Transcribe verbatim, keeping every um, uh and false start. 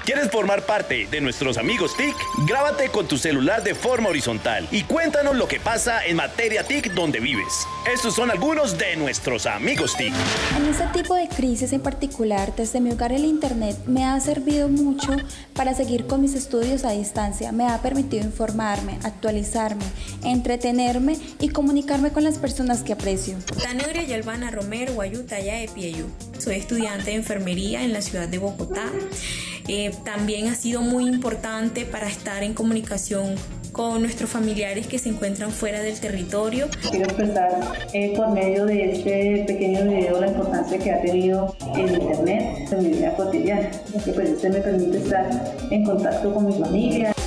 ¿Quieres formar parte de nuestros amigos T I C? Grábate con tu celular de forma horizontal y cuéntanos lo que pasa en materia T I C donde vives. Estos son algunos de nuestros amigos T I C. En este tipo de crisis en particular, desde mi hogar el internet me ha servido mucho para seguir con mis estudios a distancia. Me ha permitido informarme, actualizarme, entretenerme y comunicarme con las personas que aprecio. Tanegre Yalvana Romero, Guayutaya de Pieyú. Soy estudiante de enfermería en la ciudad de Bogotá. Eh, también ha sido muy importante para estar en comunicación con nuestros familiares que se encuentran fuera del territorio. Quiero expresar eh, por medio de este pequeño video la importancia que ha tenido el internet en mi vida cotidiana, porque pues este me permite estar en contacto con mi familia.